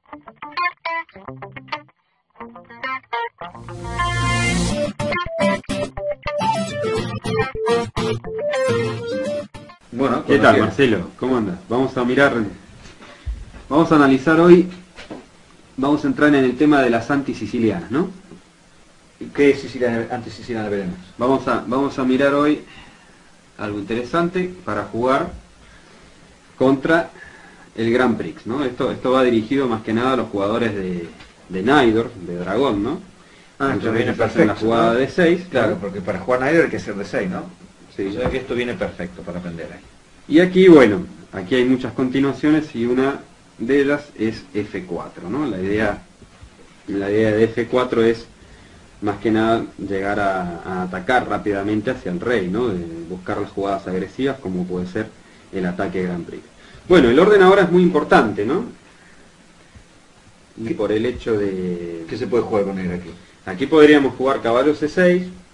Bueno, ¿Qué tal, Marcelo? ¿Cómo andas? Vamos a analizar hoy, vamos a entrar en el tema de las antisicilianas, ¿no? ¿Qué antisiciliana veremos? Vamos a mirar hoy algo interesante para jugar contra el Grand Prix, ¿no? Esto va dirigido más que nada a los jugadores de Nidor, de Dragón, ¿no? Esto viene perfecto, en la jugada ¿no? de 6. Claro, porque para jugar Nidor hay que ser de 6, ¿no? Sí. O sea que esto viene perfecto para aprender ahí. Y aquí, bueno, aquí hay muchas continuaciones y una de ellas es F4, ¿no? La idea de F4 es más que nada llegar a atacar rápidamente hacia el rey, ¿no? De buscar las jugadas agresivas como puede ser el ataque Grand Prix. Bueno, el orden ahora es muy importante, ¿no? Y por el hecho de... ¿Qué se puede jugar con él aquí? Aquí podríamos jugar caballo C6,